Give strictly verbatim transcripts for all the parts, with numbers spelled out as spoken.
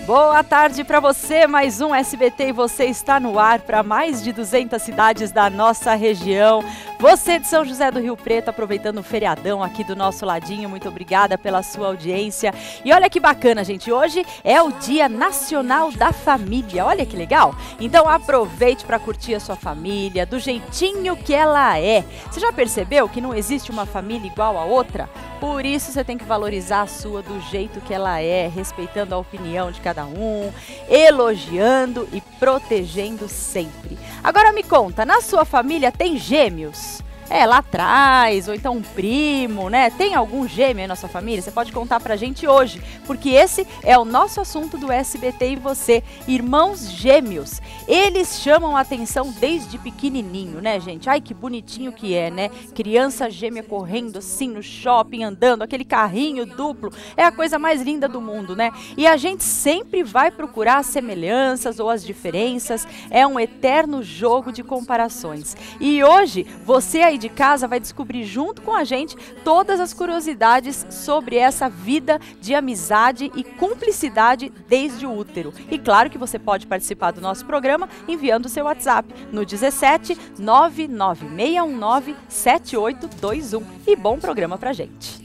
Boa tarde para você, mais um S B T e você está no ar para mais de duzentas cidades da nossa região. Você de São José do Rio Preto, aproveitando o feriadão aqui do nosso ladinho, muito obrigada pela sua audiência. E olha que bacana, gente, hoje é o Dia Nacional da Família, olha que legal. Então aproveite para curtir a sua família, do jeitinho que ela é. Você já percebeu que não existe uma família igual a outra? Por isso você tem que valorizar a sua do jeito que ela é, respeitando a opinião de cada um, elogiando e protegendo sempre. Agora me conta, na sua família tem gêmeos? É, lá atrás, ou então um primo, né? Tem algum gêmeo aí na sua família? Você pode contar pra gente hoje, porque esse é o nosso assunto do S B T e você, irmãos gêmeos. Eles chamam a atenção desde pequenininho, né, gente? Ai, que bonitinho que é, né? Criança gêmea correndo assim no shopping, andando, aquele carrinho duplo. É a coisa mais linda do mundo, né? E a gente sempre vai procurar as semelhanças ou as diferenças. É um eterno jogo de comparações. E hoje, você aí de casa vai descobrir junto com a gente todas as curiosidades sobre essa vida de amizade e cumplicidade desde o útero. E claro que você pode participar do nosso programa enviando o seu WhatsApp no dezessete, nove nove seis um nove, sete oito dois um. E bom programa pra gente.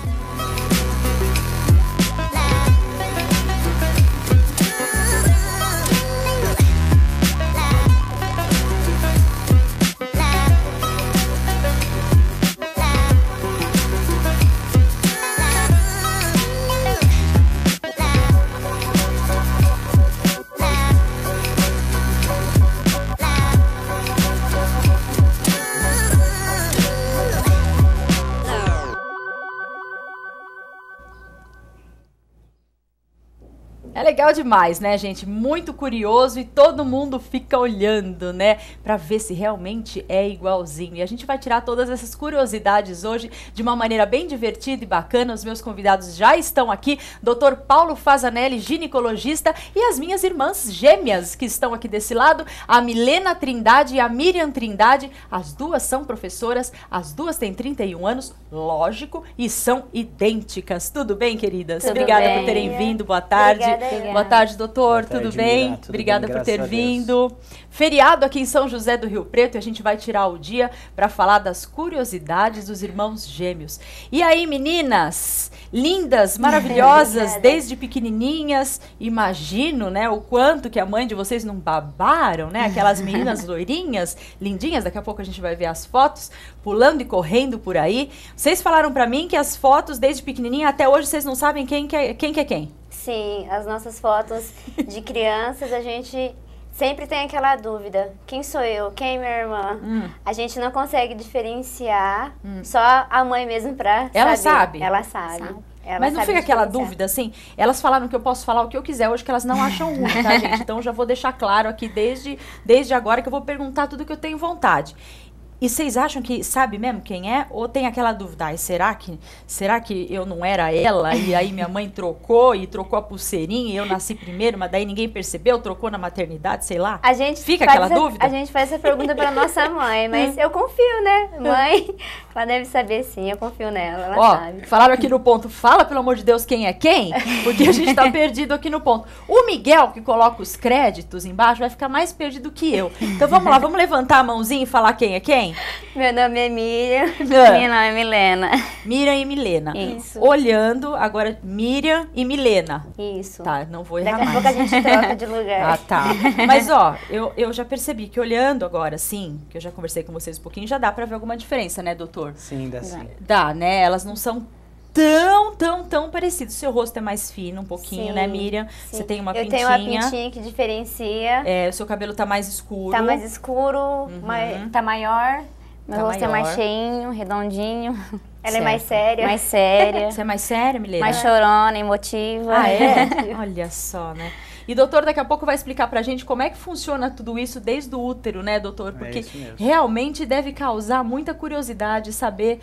É legal demais, né, gente? Muito curioso e todo mundo fica olhando, né, para ver se realmente é igualzinho. E a gente vai tirar todas essas curiosidades hoje de uma maneira bem divertida e bacana. Os meus convidados já estão aqui, doutor Paulo Fazanelli, ginecologista, e as minhas irmãs gêmeas que estão aqui desse lado, a Milena Trindade e a Miriam Trindade. As duas são professoras, as duas têm trinta e um anos, lógico, e são idênticas. Tudo bem, queridas? Tudo Obrigada bem. por terem vindo. Boa tarde. Obrigada. Boa tarde, doutor. Boa tarde, tudo bem? Mira, tudo Obrigada bem, por ter graças a vindo. Feriado aqui em São José do Rio Preto e a gente vai tirar o dia para falar das curiosidades dos irmãos gêmeos. E aí, meninas, lindas, maravilhosas, desde pequenininhas, imagino, né, o quanto que a mãe de vocês não babaram, né? Aquelas meninas loirinhas, lindinhas, daqui a pouco a gente vai ver as fotos, pulando e correndo por aí. Vocês falaram para mim que as fotos desde pequenininha até hoje vocês não sabem quem que é quem. Que é quem. Sim, as nossas fotos de crianças, a gente sempre tem aquela dúvida. Quem sou eu? Quem é minha irmã? Hum. A gente não consegue diferenciar, hum. só a mãe mesmo pra Ela saber. sabe? Ela sabe. sabe. Ela Mas não sabe fica aquela diferenciar. dúvida, assim? Elas falaram que eu posso falar o que eu quiser hoje, que elas não acham ruim, tá, gente? Então já vou deixar claro aqui desde, desde agora que eu vou perguntar tudo que eu tenho vontade. E vocês acham que sabe mesmo quem é? Ou tem aquela dúvida, ai, será que, será que eu não era ela? E aí minha mãe trocou e trocou a pulseirinha e eu nasci primeiro, mas daí ninguém percebeu, trocou na maternidade, sei lá? A gente Fica aquela essa, dúvida? A gente faz essa pergunta para nossa mãe, mas eu confio, né? Mãe, ela deve saber sim, eu confio nela, ela Ó, sabe. falaram aqui no ponto, fala pelo amor de Deus quem é quem, porque a gente tá perdido aqui no ponto. O Miguel, que coloca os créditos embaixo, vai ficar mais perdido que eu. Então vamos lá, vamos levantar a mãozinha e falar quem é quem? Meu nome é Miriam. Ah. Meu nome é Milena. Miriam e Milena. Isso. Olhando, agora Miriam e Milena. Isso. Tá, não vou errar Daqui a mais. pouco a gente troca de lugar. Ah, tá. Mas, ó, eu, eu já percebi que olhando agora, sim, que eu já conversei com vocês um pouquinho, já dá pra ver alguma diferença, né, doutor? Sim, dá sim. Dá, né? Elas não são tão, tão, tão parecidas. O seu rosto é mais fino um pouquinho, Sim, né, Miriam? sim. Você tem uma eu pintinha. Eu tenho uma pintinha que diferencia. É, o seu cabelo tá mais escuro. Tá mais escuro, Uhum. mais, tá maior. Meu Tá rosto maior. é mais cheinho, redondinho. Ela Certo. é mais séria. Mais séria, Você é mais séria, Milena? mais chorona, emotiva. Ah, é? Olha só, né? E doutor, daqui a pouco vai explicar pra gente como é que funciona tudo isso desde o útero, né, doutor? Porque É isso mesmo. realmente deve causar muita curiosidade saber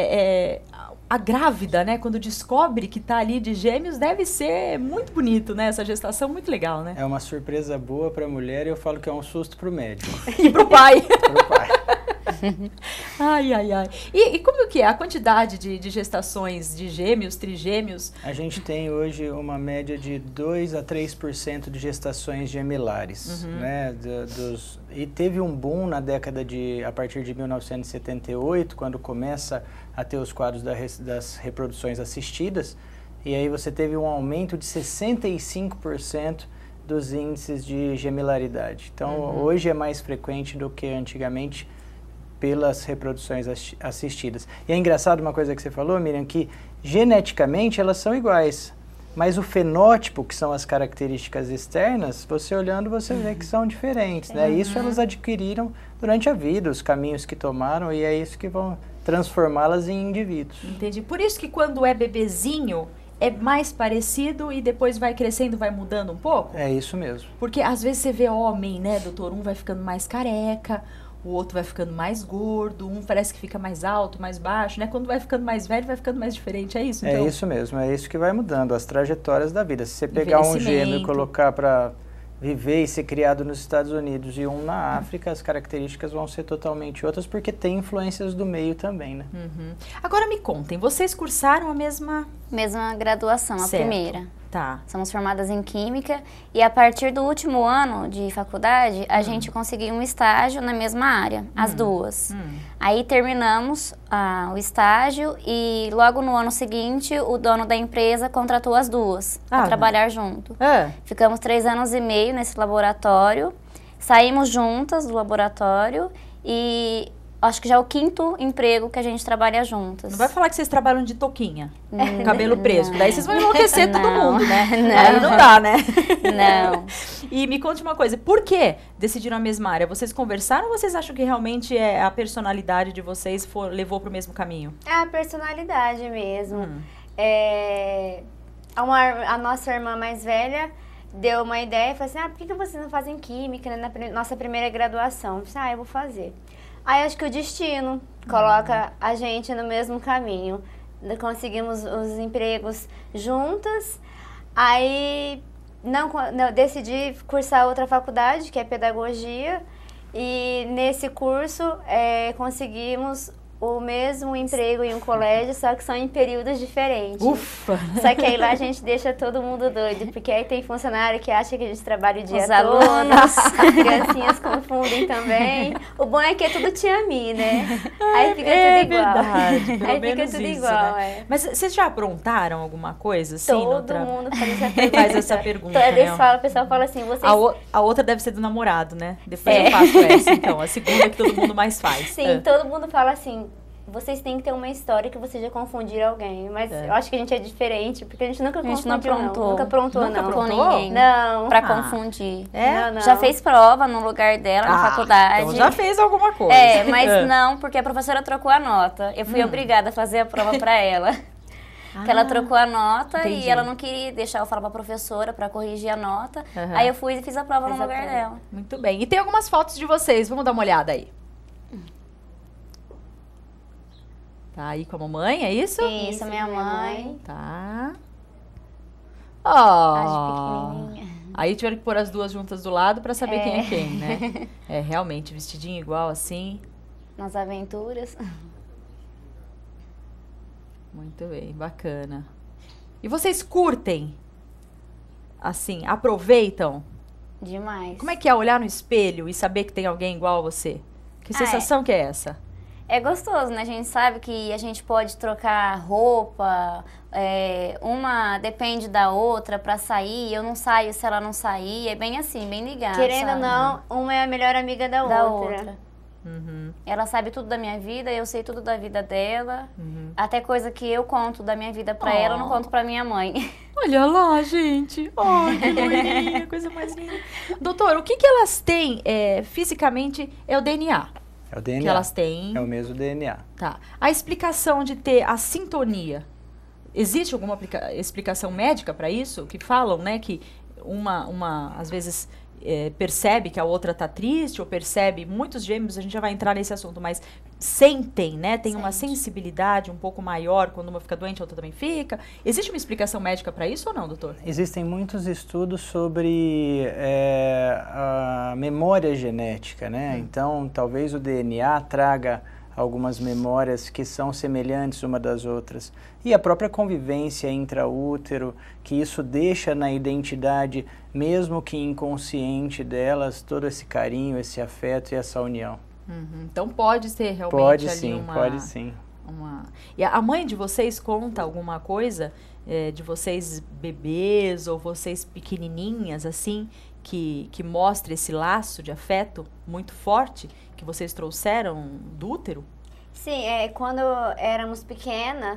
é, é, a grávida, né, quando descobre que tá ali de gêmeos, deve ser muito bonito, né? Essa gestação muito legal, né? É uma surpresa boa para a mulher e eu falo que é um susto para o médico. E pro pai. Pro pai. Ai, ai, ai. E, e como que é a quantidade de, de gestações de gêmeos, trigêmeos? A gente tem hoje uma média de dois a três por cento de gestações gemelares, Uhum. né? Do, dos, e teve um boom na década de, a partir de mil novecentos e setenta e oito, quando começa a ter os quadros da, das reproduções assistidas, e aí você teve um aumento de sessenta e cinco por cento dos índices de gemelaridade. Então, uhum. hoje é mais frequente do que antigamente pelas reproduções assistidas. E é engraçado uma coisa que você falou, Miriam, que geneticamente elas são iguais, mas o fenótipo, que são as características externas, você olhando você vê que são diferentes, né? Uhum. Isso elas adquiriram durante a vida, os caminhos que tomaram, e é isso que vão transformá-las em indivíduos. Entendi. Por isso que quando é bebezinho, é mais parecido e depois vai crescendo, vai mudando um pouco? É isso mesmo. Porque às vezes você vê homem, né, doutor? Um vai ficando mais careca, o outro vai ficando mais gordo, um parece que fica mais alto, mais baixo, né? Quando vai ficando mais velho, vai ficando mais diferente, é isso? Então? É isso mesmo, é isso que vai mudando, as trajetórias da vida. Se você pegar um gêmeo e colocar para viver e ser criado nos Estados Unidos e um na África, as características vão ser totalmente outras, porque tem influências do meio também, né? Uhum. Agora me contem, vocês cursaram a mesma... Mesma graduação, a Certo. primeira. Tá. Somos formadas em Química e a partir do último ano de faculdade, a hum. gente conseguiu um estágio na mesma área, hum. as duas. Hum. Aí terminamos ah, o estágio e logo no ano seguinte, o dono da empresa contratou as duas ah, para trabalhar junto. É. Ficamos três anos e meio nesse laboratório, saímos juntas do laboratório e... Acho que já é o quinto emprego que a gente trabalha juntas. Não vai falar que vocês trabalham de touquinha, Hum, cabelo preso. não. Daí vocês vão enlouquecer todo Não. mundo, né? Não. Aí não dá, né? Não. E me conte uma coisa, por que decidiram a mesma área? Vocês conversaram ou vocês acham que realmente é a personalidade de vocês for, levou para o mesmo caminho? É a personalidade mesmo. Hum. É, a, uma, a nossa irmã mais velha deu uma ideia e falou assim, ah, por que, que vocês não fazem química, né, na pr nossa primeira graduação? Eu disse, ah, eu vou fazer. Aí acho que o destino coloca uhum. a gente no mesmo caminho. Conseguimos os empregos juntas, aí não, não, decidi cursar outra faculdade, que é pedagogia, e nesse curso é, conseguimos o mesmo emprego em um colégio, só que são em períodos diferentes. Ufa! Só que aí lá a gente deixa todo mundo doido, porque aí tem funcionário que acha que a gente trabalha o dia Os todo, alunos. as criancinhas confundem também. O bom é que é tudo tia Mi, né? Aí fica é tudo igual. Verdade, pelo aí menos fica tudo isso, igual, né? é. Mas vocês já aprontaram alguma coisa? Assim, Todo noutra... mundo faz essa pergunta. faz essa pergunta, Toda vez né? fala, o pessoal fala assim, vocês... A, o, a outra deve ser do namorado, né? Depois É. eu faço essa, então. A segunda que todo mundo mais faz. Sim, É. todo mundo fala assim, vocês têm que ter uma história que vocês já confundiram alguém. Mas É. eu acho que a gente é diferente, porque a gente nunca A gente não confundiu, aprontou. não. Nunca aprontou, Nunca não. aprontou? Com ninguém. Não. Pra Ah. confundir. É? Não, não. Já fez prova no lugar dela, na Ah, faculdade. Então já fez alguma coisa. É, mas É. não, porque a professora trocou a nota. Eu fui Hum. obrigada a fazer a prova pra ela. Ah, Que ela trocou a nota entendi. e ela não queria deixar eu falar pra professora pra corrigir a nota. Aham. Aí eu fui e fiz a prova Fez no a lugar prova. dela. Muito bem. E tem algumas fotos de vocês. Vamos dar uma olhada aí. Tá aí com a mamãe, é isso? Isso, minha mãe. Tá. As Ó. pequenininhas. Aí tiveram que pôr as duas juntas do lado pra saber É. quem é quem, né? É, realmente, vestidinho igual assim. Nas aventuras. Muito bem, bacana. E vocês curtem? Assim, aproveitam? Demais. Como é que é olhar no espelho e saber que tem alguém igual a você? Que Ah, sensação que é essa? É gostoso, né? A gente sabe que a gente pode trocar roupa, é, uma depende da outra pra sair, eu não saio se ela não sair, é bem assim, bem ligado. Querendo ou sabe? não, uma é a melhor amiga da, Da outra. outra. Uhum, Ela sabe tudo da minha vida, eu sei tudo da vida dela. uhum. Até coisa que eu conto da minha vida pra Oh. ela, eu não conto pra minha mãe. Olha lá, gente. Ai, que loirinha, coisa mais linda. Doutor, o que, que elas têm é, fisicamente é o D N A. É o D N A. Que elas têm. É o mesmo D N A. Tá. A explicação de ter a sintonia. Existe alguma aplica- explicação médica para isso? Que falam, né, que uma, uma, às vezes, é, percebe que a outra tá triste, ou percebe, muitos gêmeos, a gente já vai entrar nesse assunto, mas sentem, né? Tem Sente. uma sensibilidade um pouco maior, quando uma fica doente, a outra também fica. Existe uma explicação médica para isso ou não, doutor? Existem muitos estudos sobre é, a memória genética, né? Hum. Então, talvez o D N A traga algumas memórias que são semelhantes uma das outras. E a própria convivência intraútero, que isso deixa na identidade, mesmo que inconsciente delas, todo esse carinho, esse afeto e essa união. Uhum. Então pode ser realmente pode, ali sim, uma... Pode sim, uma... E a mãe de vocês conta alguma coisa é, de vocês bebês ou vocês pequenininhas, assim, que, que mostra esse laço de afeto muito forte que vocês trouxeram do útero? Sim, é, quando éramos pequena,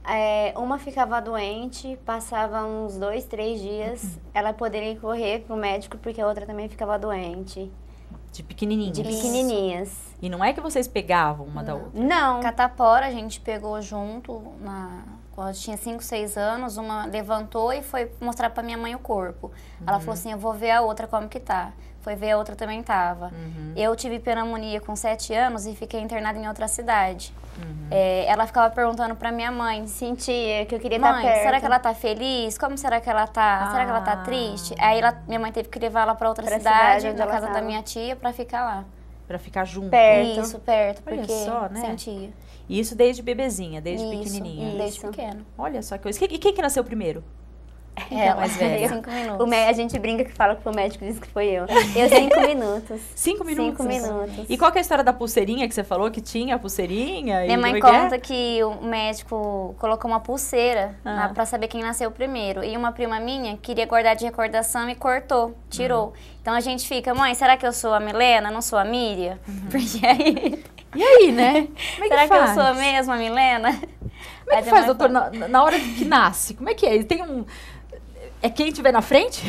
é, uma ficava doente, passava uns dois, três dias, uhum. ela poderia correr pro médico porque a outra também ficava doente. De pequenininhas? De pequenininhas. E não é que vocês pegavam uma não. da outra? Não. Catapora a gente pegou junto, na, quando tinha cinco, seis anos, uma levantou e foi mostrar pra minha mãe o corpo. Uhum. Ela falou assim, eu vou ver a outra como que tá. Foi ver, a outra também tava. Uhum. Eu tive pneumonia com sete anos e fiquei internada em outra cidade. Uhum. É, ela ficava perguntando pra minha mãe, sentia que eu queria mãe, estar perto. será que ela tá feliz? Como será que ela tá? Ah. Será que ela tá triste? Aí ela, minha mãe teve que levar ela pra outra pra cidade, cidade na casa tava. da minha tia, pra ficar lá. Pra ficar junto. Perto. Isso, perto, Olha porque só, né? sentia. E isso desde bebezinha, desde isso, pequenininha. Isso, desde pequeno. Olha só que coisa. E quem que nasceu primeiro? Ela, mais velha. Cinco minutos. O me, a gente brinca que fala que o médico disse que foi eu. Eu cinco minutos. Cinco minutos? Cinco minutos. E qual que é a história da pulseirinha que você falou que tinha a pulseirinha? Minha e mãe que conta é? que o médico colocou uma pulseira ah. na, pra saber quem nasceu primeiro. E uma prima minha queria guardar de recordação e cortou, tirou. Uhum. Então a gente fica, mãe, será que eu sou a Milena, não sou a Miriam? Uhum. Porque aí... E aí, né? Como é será que, faz? que eu sou mesmo a Milena? Como é que faz, doutor, na, na hora que nasce? Como é que é? Tem um... É quem estiver na frente?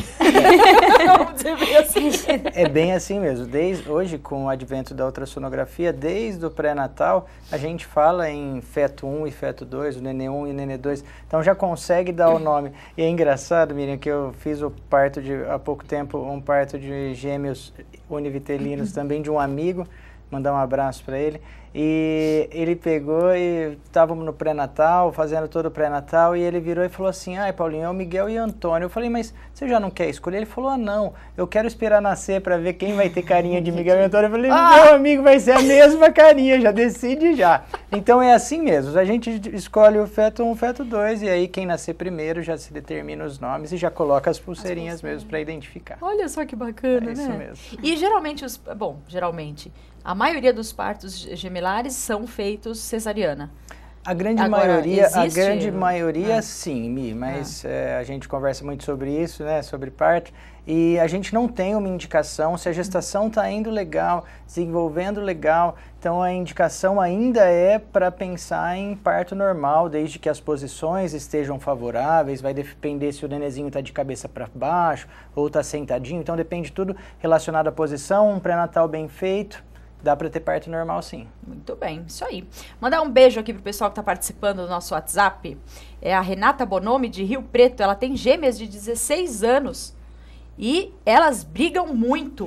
Vamos dizer assim. É bem assim mesmo. Desde hoje, com o advento da ultrassonografia, desde o pré-natal, a gente fala em feto um e feto dois, o nenê um e o nenê dois. Então já consegue dar o nome. E é engraçado, Miriam, que eu fiz o parto de, há pouco tempo, um parto de gêmeos univitelinos também de um amigo. Mandar um abraço para ele. E ele pegou e estávamos no pré-natal, fazendo todo o pré-natal, e ele virou e falou assim, ai, Paulinho, é o Miguel e o Antônio. Eu falei, mas você já não quer escolher? Ele falou, ah, não, eu quero esperar nascer para ver quem vai ter carinha de Miguel e Antônio. Eu falei, ah! Meu amigo, vai ser a mesma carinha, já decide já. Então é assim mesmo, a gente escolhe o feto um, o feto dois, e aí quem nascer primeiro já se determina os nomes e já coloca as pulseirinhas, as pulseirinhas. mesmo para identificar. Olha só que bacana, é né? Isso mesmo. E geralmente, os, bom, geralmente... A maioria dos partos gemelares são feitos cesariana. A grande Agora, maioria, existe... a grande maioria ah. sim, Mi, mas ah. é, a gente conversa muito sobre isso, né, sobre parto, e a gente não tem uma indicação, se a gestação está indo legal, desenvolvendo legal, então a indicação ainda é para pensar em parto normal, desde que as posições estejam favoráveis, vai depender se o nenenzinho está de cabeça para baixo ou está sentadinho, então depende tudo relacionado à posição, um pré-natal bem feito. Dá para ter parto normal, sim. Muito bem, isso aí. Mandar um beijo aqui pro pessoal que está participando do nosso WhatsApp. É a Renata Bonomi, de Rio Preto. Ela tem gêmeas de dezesseis anos. E elas brigam muito.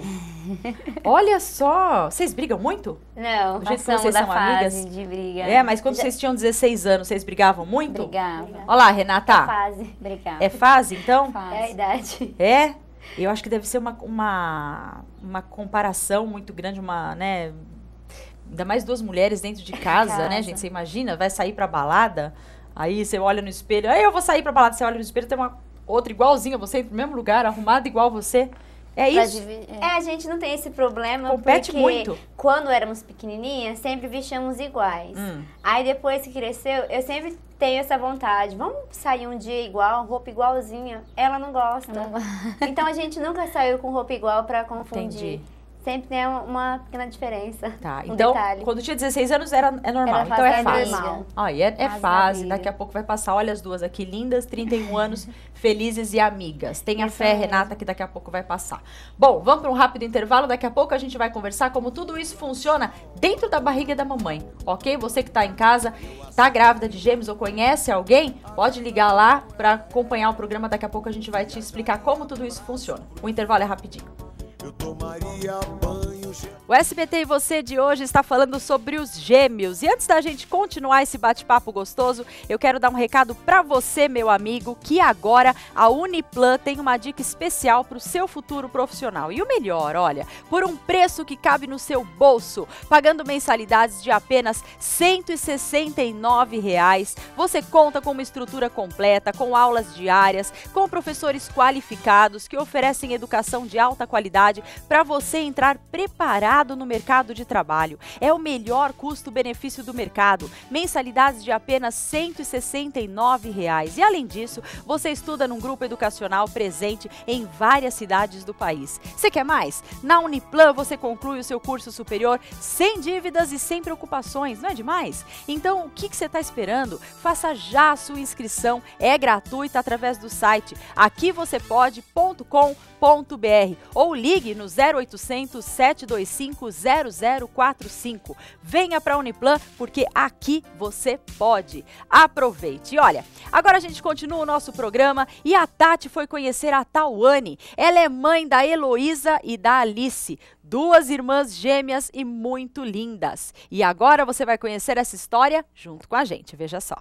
Olha só. Vocês brigam muito? Não, Do jeito que passamos vocês da são fase amigas? de briga. É, mas quando Já- vocês tinham dezesseis anos, vocês brigavam muito? Brigava. Olha lá, Renata. fase. Brigava. É fase, então? Fase. É a idade. É? Eu acho que deve ser uma, uma, uma comparação muito grande, uma, né... Ainda mais duas mulheres dentro de casa, Casa. né, gente? Você imagina, vai sair pra balada, aí você olha no espelho, aí eu vou sair pra balada, você olha no espelho, tem uma outra igualzinha, você no mesmo lugar, arrumada igual você. É Pra isso. divi- É, a gente não tem esse problema Compete porque muito. quando éramos pequenininhas, sempre vestíamos iguais. Hum. Aí depois que cresceu, eu sempre tenho essa vontade. Vamos sair um dia igual, roupa igualzinha. Ela não gosta. Não- Então a gente nunca saiu com roupa igual pra confundir. Entendi. Sempre tem uma- uma pequena diferença. Tá, um então, detalhe. quando tinha dezesseis anos era, é normal, Era então é fase da fase. normal. Aí é, é Fase da fase, briga. daqui a pouco vai passar, olha as duas aqui, lindas, trinta e um anos, felizes e amigas. Tenha Isso fé, mesmo. Renata, que daqui a pouco vai passar. Bom, vamos para um rápido intervalo, daqui a pouco a gente vai conversar como tudo isso funciona dentro da barriga da mamãe, ok? Você que está em casa, está grávida de gêmeos ou conhece alguém, pode ligar lá para acompanhar o programa, daqui a pouco a gente vai te explicar como tudo isso funciona. O intervalo é rapidinho. eu tomaria banho. O S B T e você de hoje está falando sobre os gêmeos. E antes da gente continuar esse bate-papo gostoso, eu quero dar um recado para você, meu amigo, que agora a Uniplan tem uma dica especial para o seu futuro profissional. E o melhor, olha, por um preço que cabe no seu bolso, pagando mensalidades de apenas cento e sessenta e nove reais, você conta com uma estrutura completa, com aulas diárias, com professores qualificados que oferecem educação de alta qualidade para você entrar preparado no mercado de trabalho. É o melhor custo-benefício do mercado. Mensalidades de apenas cento e sessenta e nove reais. E além disso, você estuda num grupo educacional presente em várias cidades do país. Você quer mais? Na Uniplan você conclui o seu curso superior sem dívidas e sem preocupações. Não é demais? Então, o que, que você está esperando? Faça já a sua inscrição. É gratuita através do site aqui você pode ponto com ponto br ou ligue no zero oitocentos, sete dois cinco, zero zero quatro cinco. Venha para a Uniplan porque aqui você pode. Aproveite. E olha, agora a gente continua o nosso programa e a Tati foi conhecer a Tawane. Ela é mãe da Heloísa e da Alice, duas irmãs gêmeas e muito lindas. E agora você vai conhecer essa história junto com a gente. Veja só.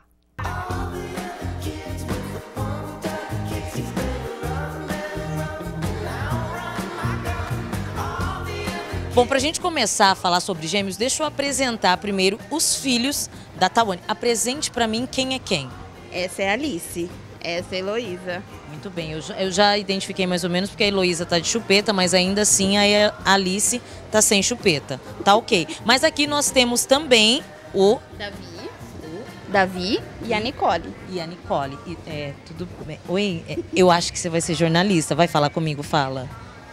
Bom, pra gente começar a falar sobre gêmeos, deixa eu apresentar primeiro os filhos da Tawane. Apresente pra mim quem é quem. Essa é a Alice, essa é a Heloísa. Muito bem, eu já, eu já identifiquei mais ou menos porque a Heloísa tá de chupeta, mas ainda assim a Alice tá sem chupeta. Tá ok. Mas aqui nós temos também o... Davi. O Davi e a Nicole. E a Nicole. E, é, tudo bem. Oi, é, eu acho que você vai ser jornalista. Vai falar comigo, fala.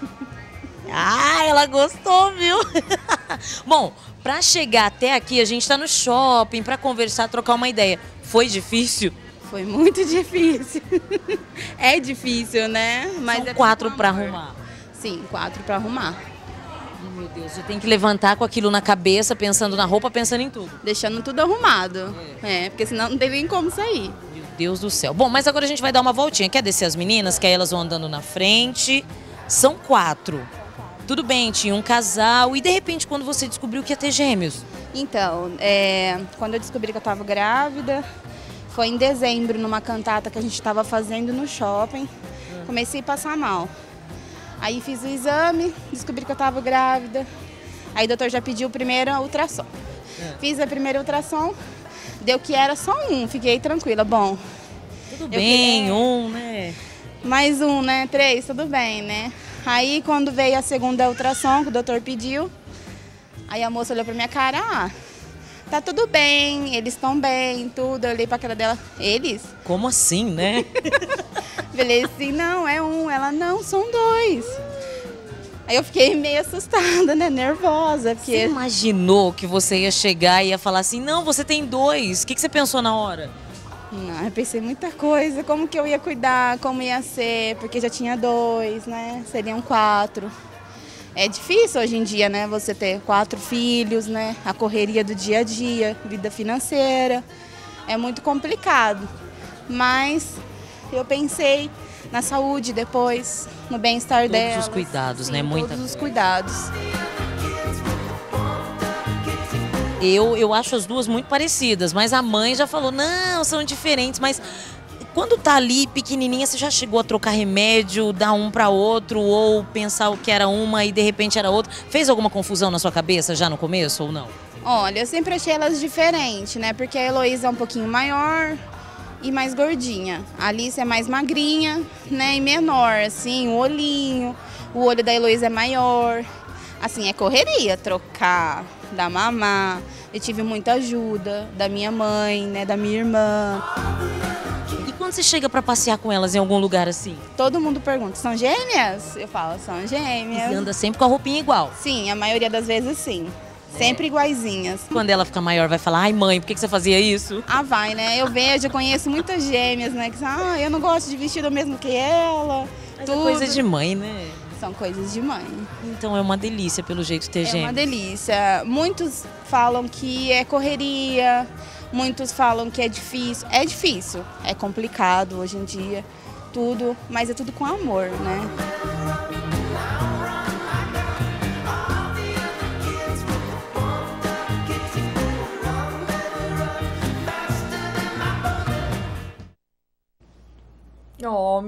Ah, ela gostou, viu? Bom, pra chegar até aqui, a gente tá no shopping pra conversar, trocar uma ideia. Foi difícil? Foi muito difícil. É difícil, né? Mas São é quatro pra arrumar. Sim, quatro pra arrumar. Oh, meu Deus, você tem que levantar com aquilo na cabeça, pensando na roupa, pensando em tudo. Deixando tudo arrumado. É, é porque senão não tem nem como sair. Meu Deus do céu. Bom, mas agora a gente vai dar uma voltinha. Quer descer as meninas? Que aí elas vão andando na frente. São quatro. Tudo bem, tinha um casal. E de repente, quando você descobriu que ia ter gêmeos? Então, é, quando eu descobri que eu estava grávida, foi em dezembro, numa cantata que a gente estava fazendo no shopping. Comecei a passar mal. Aí fiz o exame, descobri que eu estava grávida. Aí o doutor já pediu o primeiro ultrassom. É. Fiz a primeira ultrassom, deu que era só um, fiquei tranquila. Bom, tudo bem, fiquei, um, né? Mais um, né? Três, tudo bem, né? Aí, quando veio a segunda ultrassom, que o doutor pediu, aí a moça olhou pra minha cara, ah, tá tudo bem, eles estão bem, tudo. Eu olhei pra cara dela, eles? Como assim, né? Falei assim, não, é um. Ela, não, são dois. Aí eu fiquei meio assustada, né, nervosa. Porque... Você imaginou que você ia chegar e ia falar assim, não, você tem dois. O que, que você pensou na hora? Não, eu pensei muita coisa, como que eu ia cuidar, como ia ser, porque já tinha dois, né, seriam quatro. É difícil hoje em dia, né, você ter quatro filhos, né, a correria do dia a dia, vida financeira, é muito complicado. Mas eu pensei na saúde depois, no bem-estar delas. Todos os cuidados, sim, né, muita todos os cuidados. Eu, eu acho as duas muito parecidas, mas a mãe já falou, não, são diferentes, mas quando tá ali pequenininha, você já chegou a trocar remédio, dar um para outro, ou pensar o que era uma e de repente era outra? Fez alguma confusão na sua cabeça já no começo ou não? Olha, eu sempre achei elas diferentes, né, porque a Heloísa é um pouquinho maior e mais gordinha. A Alice é mais magrinha, né, e menor, assim, o olhinho, o olho da Heloísa é maior. Assim, é correria, trocar, dar mamar. Eu tive muita ajuda da minha mãe, né, da minha irmã. E quando você chega para passear com elas em algum lugar assim? Todo mundo pergunta, são gêmeas? Eu falo, são gêmeas. E anda sempre com a roupinha igual? Sim, a maioria das vezes sim. Sempre é. iguaizinhas. Quando ela ficar maior, vai falar, ai mãe, por que você fazia isso? Ah, vai, né? Eu vejo, eu conheço muitas gêmeas, né? Que dizem, ah, eu não gosto de vestido mesmo que ela. Mas tudo. É coisa de mãe, né? São coisas de mãe. Então é uma delícia, pelo jeito, ter gêmeos. É uma delícia. Muitos falam que é correria, muitos falam que é difícil. É difícil, é complicado hoje em dia, tudo, mas é tudo com amor, né?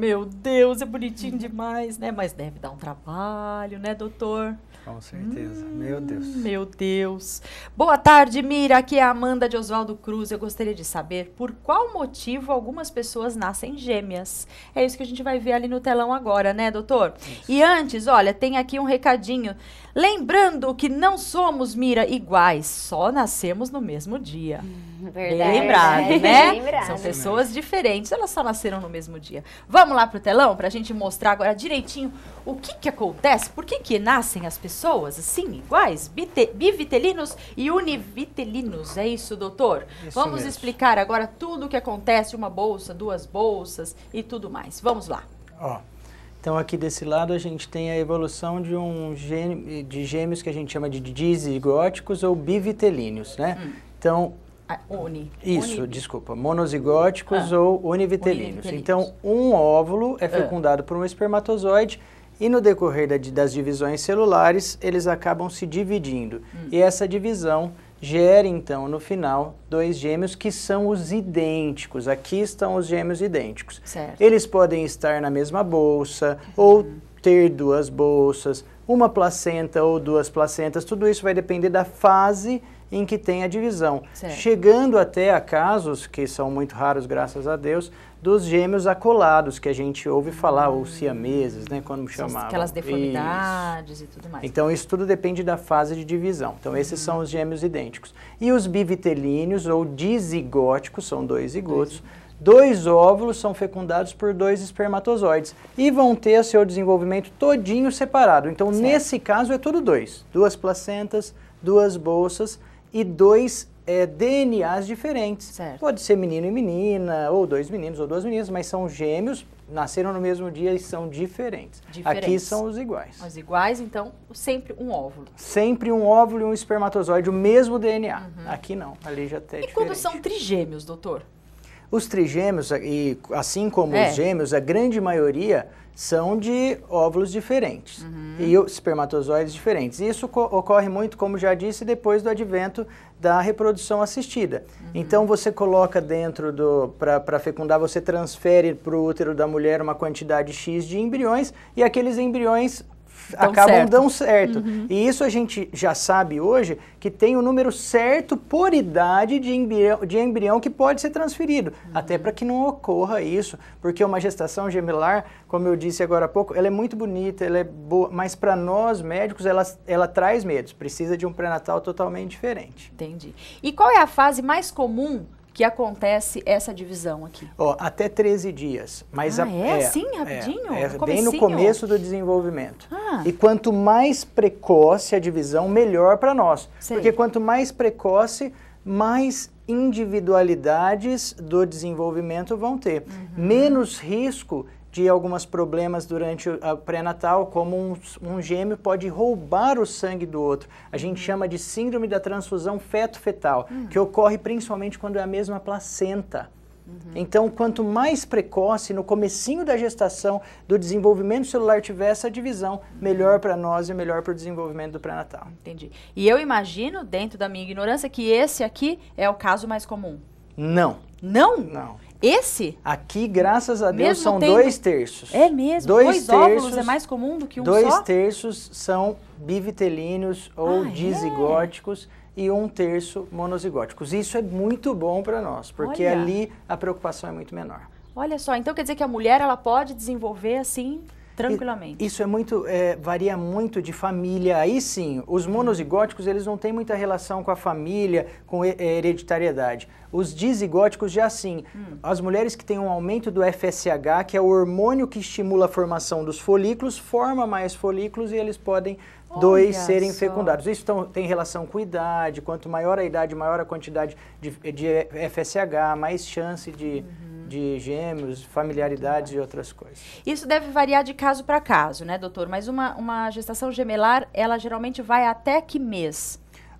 meu Deus, é bonitinho demais, né? Mas deve dar um trabalho, né, doutor? Com certeza, Hum, meu Deus. Meu Deus. Boa tarde, Mira. Aqui é a Amanda de Oswaldo Cruz. Eu gostaria de saber por qual motivo algumas pessoas nascem gêmeas. É isso que a gente vai ver ali no telão agora, né, doutor? Isso. E antes, olha, tem aqui um recadinho. Lembrando que não somos, Mira, iguais, só nascemos no mesmo dia. Verdade. Bem lembrado, verdade, né? lembrado. São pessoas diferentes, elas só nasceram no mesmo dia. Vamos lá pro telão pra gente mostrar agora direitinho o que que acontece, por que que nascem as pessoas assim, iguais, bite, bivitelinos e univitelinos, é isso, doutor? Isso Vamos mesmo. explicar agora tudo o que acontece, uma bolsa, duas bolsas e tudo mais. Vamos lá. Ó, então aqui desse lado a gente tem a evolução de um gêmeo, de gêmeos que a gente chama de dizigóticos ou bivitelíneos, né? Hum. Então, ah, uni. Isso, uni. desculpa, monozigóticos ah. ou univitelíneos. univitelíneos. Então, um óvulo é fecundado ah. por um espermatozoide e no decorrer da, das divisões celulares, eles acabam se dividindo. Hum. E essa divisão gera, então, no final, dois gêmeos que são os idênticos. Aqui estão os gêmeos idênticos. Certo. Eles podem estar na mesma bolsa uhum. ou ter duas bolsas, uma placenta ou duas placentas. Tudo isso vai depender da fase em que tem a divisão. Certo. Chegando até a casos, que são muito raros, graças a Deus, dos gêmeos acolados, que a gente ouve falar, hum. ou siameses, né, quando chamavam. Aquelas deformidades isso. E tudo mais. Então, isso tudo depende da fase de divisão. Então, esses uhum. são os gêmeos idênticos. E os bivitelíneos, ou dizigóticos, são dois zigotos. Dois. dois óvulos são fecundados por dois espermatozoides e vão ter seu desenvolvimento todinho separado. Então, certo. Nesse caso, é tudo dois. Duas placentas, duas bolsas e dois É, D N As diferentes. Certo. Pode ser menino e menina, ou dois meninos ou duas meninas, mas são gêmeos, nasceram no mesmo dia e são diferentes. diferentes. Aqui são os iguais. Os iguais, então, sempre um óvulo. Sempre um óvulo e um espermatozoide, o mesmo D N A. Uhum. Aqui não, ali já tem. E diferente. Quando são trigêmeos, doutor? Os trigêmeos, e assim como é. os gêmeos, a grande maioria são de óvulos diferentes uhum. e espermatozoides diferentes. Isso ocorre muito, como já disse, depois do advento da reprodução assistida. Uhum. Então você coloca dentro do, para fecundar, você transfere para o útero da mulher uma quantidade X de embriões e aqueles embriões Dão acabam certo. dando certo. Uhum. E isso a gente já sabe hoje que tem o número certo por idade de embrião, de embrião que pode ser transferido. Uhum. Até para que não ocorra isso, porque uma gestação gemelar, como eu disse agora há pouco, ela é muito bonita, ela é boa, mas para nós médicos ela, ela traz medos. Precisa de um pré-natal totalmente diferente. Entendi. E qual é a fase mais comum que acontece essa divisão aqui? Ó, até treze dias. Mas ah, a, é? é assim, rapidinho? É, é no bem no começo do desenvolvimento. Ah. E quanto mais precoce a divisão, melhor para nós. Sei. Porque quanto mais precoce, mais individualidades do desenvolvimento vão ter. Uhum. Menos risco de alguns problemas durante o pré-natal, como um, um gêmeo pode roubar o sangue do outro. A gente chama de síndrome da transfusão feto-fetal, uhum. que ocorre principalmente quando é a mesma placenta. Uhum. Então, quanto mais precoce, no comecinho da gestação, do desenvolvimento celular tiver essa divisão, melhor para nós e melhor para o desenvolvimento do pré-natal. Entendi. E eu imagino, dentro da minha ignorância, que esse aqui é o caso mais comum. Não. Não? Não. Esse? Aqui, graças a Deus, mesmo são tendo... dois terços. É mesmo? Dois, dois terços, óvulos é mais comum do que um dois só? Dois terços são bivitelíneos ou ah, dizigóticos é? E um terço monozigóticos. Isso é muito bom para nós, porque Olha. ali a preocupação é muito menor. Olha só, então quer dizer que a mulher ela pode desenvolver assim... tranquilamente. Isso é muito, é, varia muito de família. Aí sim, os monozigóticos, eles não têm muita relação com a família, com hereditariedade. Os dizigóticos já sim. Hum. As mulheres que têm um aumento do F S H, que é o hormônio que estimula a formação dos folículos, forma mais folículos e eles podem Olha dois serem só. fecundados. Isso tão, tem relação com idade. Quanto maior a idade, maior a quantidade de, de F S H, mais chance de... Uhum. de gêmeos, familiaridades e outras coisas. Isso deve variar de caso para caso, né, doutor? Mas uma, uma gestação gemelar, ela geralmente vai até que mês? Ó,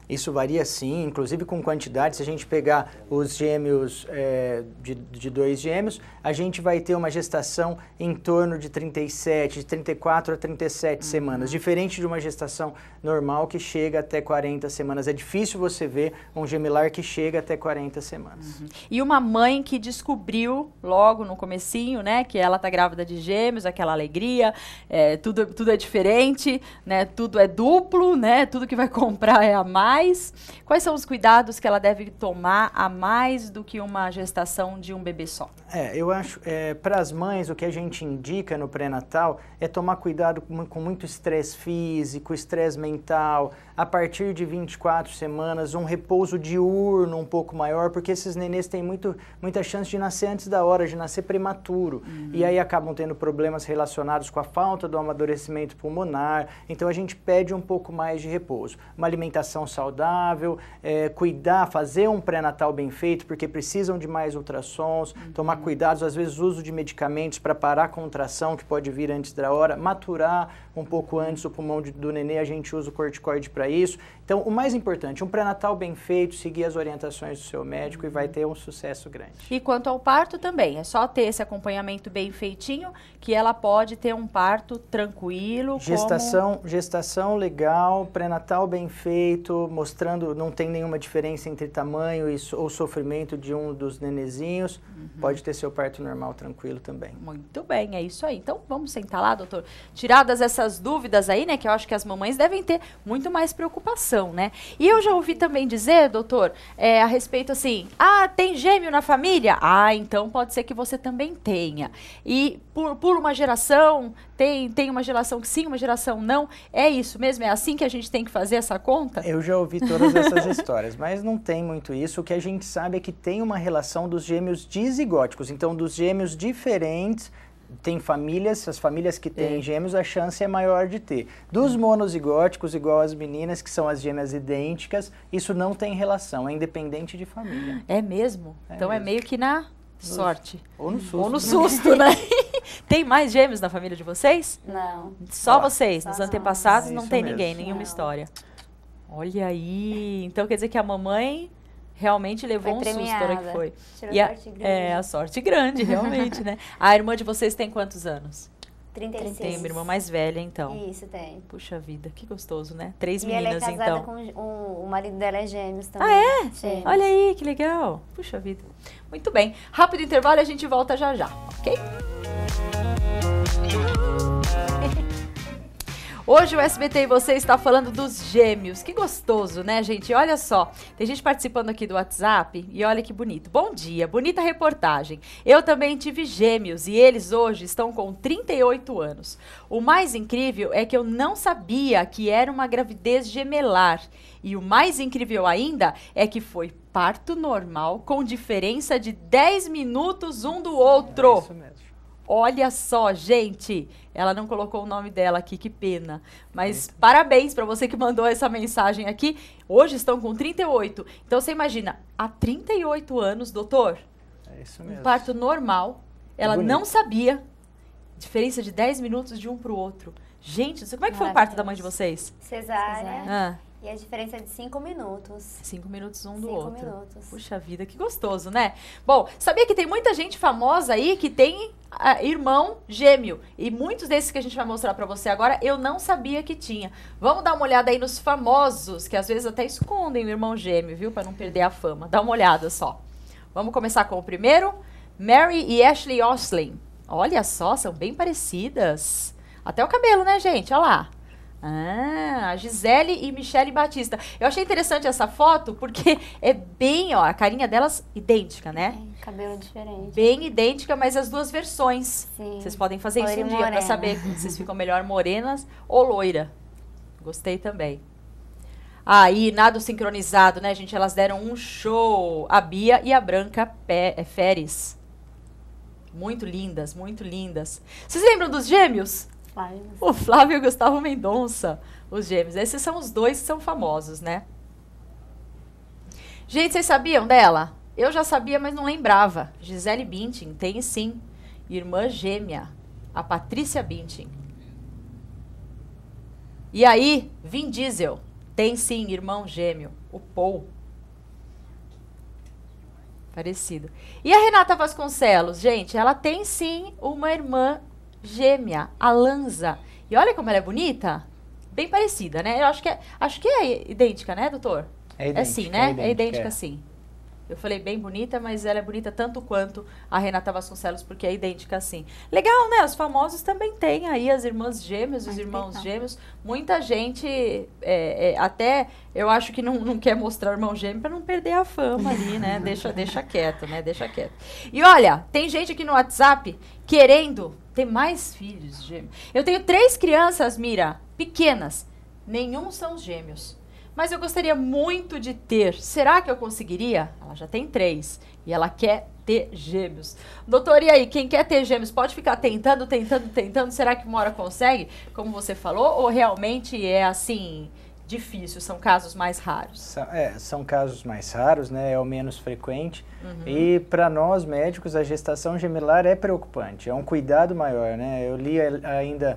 Isso varia sim, inclusive com quantidade. Se a gente pegar os gêmeos, é, de, de dois gêmeos, a gente vai ter uma gestação em torno de trinta e sete, de trinta e quatro a trinta e sete uhum. semanas, diferente de uma gestação normal que chega até quarenta semanas. É difícil você ver um gemelar que chega até quarenta semanas. Uhum. E uma mãe que descobriu logo no comecinho, né, que ela tá grávida de gêmeos, aquela alegria, é, tudo, tudo é diferente, né, tudo é duplo, né, tudo que vai comprar é a mais. Quais são os cuidados que ela deve tomar a mais do que uma gestação de um bebê só? É, eu acho, é, para as mães, o que a gente indica no pré-natal é tomar cuidado com, com muito estresse físico, estresse mental. A partir de vinte e quatro semanas, um repouso diurno um pouco maior, porque esses nenês têm muito, muita chance de nascer antes da hora, de nascer prematuro. Uhum. E aí acabam tendo problemas relacionados com a falta do amadurecimento pulmonar. Então a gente pede um pouco mais de repouso. Uma alimentação saudável, é, cuidar, fazer um pré-natal bem feito, porque precisam de mais ultrassons, uhum. tomar cuidados, às vezes uso de medicamentos para parar a contração, que pode vir antes da hora, maturar um pouco antes o pulmão de, do nenê, a gente usa o corticoide para isso. Então, o mais importante, um pré-natal bem feito, seguir as orientações do seu médico uhum. e vai ter um sucesso grande. E quanto ao parto também, é só ter esse acompanhamento bem feitinho que ela pode ter um parto tranquilo. Gestação, como... gestação legal, pré-natal bem feito, mostrando não tem nenhuma diferença entre tamanho e, ou sofrimento de um dos nenezinhos, uhum. pode ter seu parto normal tranquilo também. Muito bem, é isso aí. Então, vamos sentar lá, doutor. Tiradas essas dúvidas aí, né, que eu acho que as mamães devem ter muito mais preocupação, né? E eu já ouvi também dizer, doutor, é, a respeito assim, ah, tem gêmeo na família? Ah, então pode ser que você também tenha. E por, por uma geração, tem, tem uma geração que sim, uma geração não. É isso mesmo? É assim que a gente tem que fazer essa conta? Eu já ouvi todas essas histórias, mas não tem muito isso. O que a gente sabe é que tem uma relação dos gêmeos dizigóticos, então dos gêmeos diferentes. Tem famílias, as famílias que têm é. gêmeos, a chance é maior de ter. Dos monozigóticos, igual as meninas, que são as gêmeas idênticas, isso não tem relação, é independente de família. É mesmo? É então mesmo. É meio que na sorte. Ou no susto. Ou no susto, né? Tem mais gêmeos na família de vocês? Não. Só ah, vocês? Só Nos antepassados é não tem mesmo. ninguém, nenhuma não. história. Olha aí. Então quer dizer que a mamãe... realmente levou foi um susto na hora que foi. Tirou e a, sorte grande. É, a sorte grande, realmente, né? A irmã de vocês tem quantos anos? trinta e seis. Tem uma irmã mais velha, então. Isso, tem. Puxa vida, que gostoso, né? Três e meninas, ela é casada então. com o, o marido dela é gêmeos também. Ah, é? Gêmeos. Olha aí, que legal. Puxa vida. Muito bem. Rápido intervalo e a gente volta já já, ok? Hoje o S B T e você está falando dos gêmeos. Que gostoso, né, gente? Olha só, tem gente participando aqui do WhatsApp e olha que bonito. Bom dia, bonita reportagem. Eu também tive gêmeos e eles hoje estão com trinta e oito anos. O mais incrível é que eu não sabia que era uma gravidez gemelar. E o mais incrível ainda é que foi parto normal com diferença de dez minutos um do outro. É isso mesmo. Olha só, gente, ela não colocou o nome dela aqui, que pena. Mas Eita. Parabéns para você que mandou essa mensagem aqui. Hoje estão com trinta e oito. Então você imagina, há trinta e oito anos, doutor, é isso mesmo. Um parto normal, ela bonito. Não sabia, diferença de dez minutos de um para o outro. Gente, como é que foi o parto da mãe de vocês? Cesárea. Ah. E a diferença é de cinco minutos. Cinco minutos um do cinco outro. Minutos. Puxa vida, que gostoso, né? Bom, sabia que tem muita gente famosa aí que tem uh, irmão gêmeo. E muitos desses que a gente vai mostrar pra você agora, eu não sabia que tinha. Vamos dar uma olhada aí nos famosos, que às vezes até escondem o irmão gêmeo, viu? Pra não perder a fama. Dá uma olhada só. Vamos começar com o primeiro. Mary e Ashley Oslin. Olha só, são bem parecidas. Até o cabelo, né, gente? Olha lá. Ah, Gisele e Michele Batista. Eu achei interessante essa foto porque é bem, ó, a carinha delas idêntica, né? É, cabelo diferente. Bem idêntica, mas as duas versões. Sim. Vocês podem fazer Loira isso um e dia morena. pra saber se vocês ficam melhor morenas ou loira. Gostei também. Ah, e nado sincronizado, né, gente? Elas deram um show. A Bia e a Branca Pé, é, Feres. Muito lindas, muito lindas. Vocês lembram dos gêmeos? Flávio. O Flávio e o Gustavo Mendonça, os gêmeos. Esses são os dois que são famosos, né? Gente, vocês sabiam dela? Eu já sabia, mas não lembrava. Gisele Bündchen tem sim, irmã gêmea, a Patrícia Bündchen. E aí, Vin Diesel Tem sim, irmão gêmeo, o Paul. Parecido. E a Renata Vasconcelos, gente, ela tem sim uma irmã gêmea, a Lanza. E olha como ela é bonita. Bem parecida, né? Eu acho que é, acho que é idêntica, né, doutor? É idêntica. É sim, né? É idêntica, é idêntica é. sim. Eu falei bem bonita, mas ela é bonita tanto quanto a Renata Vasconcelos, porque é idêntica assim. Legal, né? Os famosos também têm aí as irmãs gêmeas, os irmãos gêmeos. Muita gente, é, é, até, eu acho que não, não quer mostrar o irmão gêmeo para não perder a fama ali, né? Deixa, deixa quieto, né? Deixa quieto. E olha, tem gente aqui no WhatsApp querendo ter mais filhos gêmeos. Eu tenho três crianças, Mira, pequenas. Nenhum são gêmeos. Mas eu gostaria muito de ter. Será que eu conseguiria? Ela já tem três e ela quer ter gêmeos. Doutor, e aí? Quem quer ter gêmeos pode ficar tentando, tentando, tentando? Será que uma hora consegue? Como você falou? Ou realmente é assim, difícil? São casos mais raros? São, é, são casos mais raros, né? É o menos frequente. Uhum. E para nós médicos, a gestação gemelar é preocupante. É um cuidado maior, né? Eu li ainda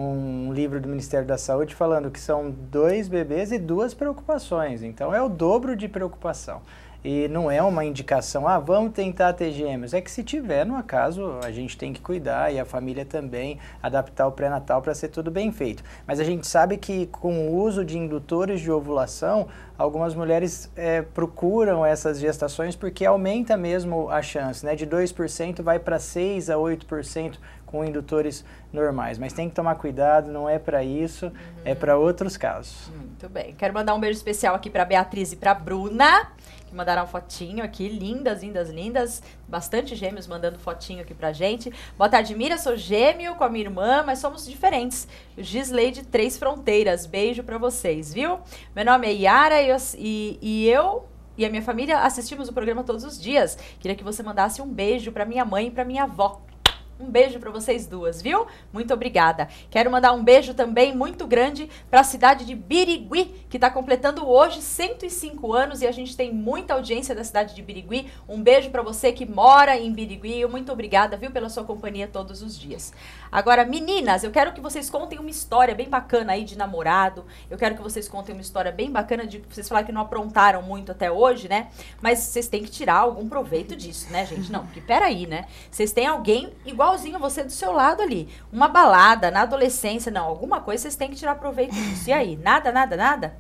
um livro do Ministério da Saúde falando que são dois bebês e duas preocupações. Então, é o dobro de preocupação. E não é uma indicação, ah, vamos tentar ter gêmeos. É que se tiver, no acaso, a gente tem que cuidar e a família também, adaptar o pré-natal para ser tudo bem feito. Mas a gente sabe que com o uso de indutores de ovulação, algumas mulheres é, procuram essas gestações porque aumenta mesmo a chance, né? De dois por cento vai para seis a oito por cento com indutores normais. Mas tem que tomar cuidado, não é para isso, uhum. é para outros casos. Muito bem. Quero mandar um beijo especial aqui para Beatriz e para Bruna, que mandaram fotinho aqui, lindas, lindas, lindas. Bastante gêmeos mandando fotinho aqui pra gente. Boa tarde, Mira, sou gêmeo com a minha irmã, mas somos diferentes. Gisley de Três Fronteiras, beijo pra vocês, viu? Meu nome é Yara e eu, e, e eu e a minha família assistimos o programa todos os dias. Queria que você mandasse um beijo pra minha mãe e pra minha avó. Um beijo para vocês duas, viu? Muito obrigada. Quero mandar um beijo também muito grande para a cidade de Birigui, que está completando hoje cento e cinco anos e a gente tem muita audiência da cidade de Birigui. Um beijo para você que mora em Birigui. Muito obrigada, viu, pela sua companhia todos os dias. Agora, meninas, eu quero que vocês contem uma história bem bacana aí de namorado. Eu quero que vocês contem uma história bem bacana de vocês falaram que não aprontaram muito até hoje, né? Mas vocês têm que tirar algum proveito disso, né, gente? Não, porque peraí, né? Vocês têm alguém igual igualzinho você do seu lado ali. Uma balada na adolescência, não, alguma coisa vocês têm que tirar proveito disso. E aí, nada, nada, nada?